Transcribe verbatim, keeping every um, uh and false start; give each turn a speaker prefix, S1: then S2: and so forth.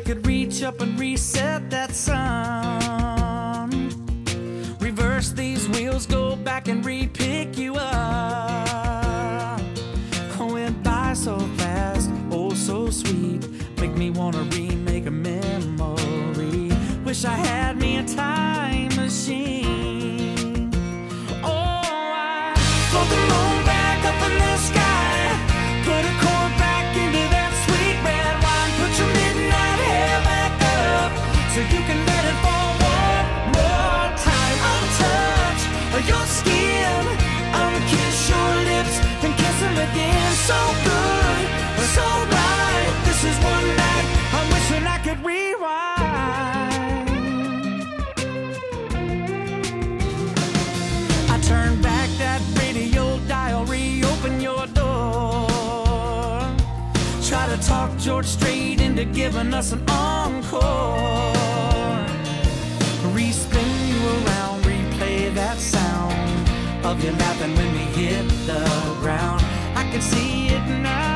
S1: could reach up and reset that sun. Reverse these wheels, go back and re-pick you up. Went by so fast, oh so sweet. Make me wanna remake a memory. Wish I had me a time machine. Oh, I float the moon back up in the sky. Put a cord back into that sweet red wine. Put your midnight hair back up so you can let it fall one more time. I'll touch your skin, I'll kiss your lips, then kiss them again. So good, so right. This is one night I'm wishing I could rewind. I turn back that radio dial, reopen your door. Try to talk George Strait into giving us an encore. Respin you around, replay that sound of you laughing when we hit the ground. I can see it now.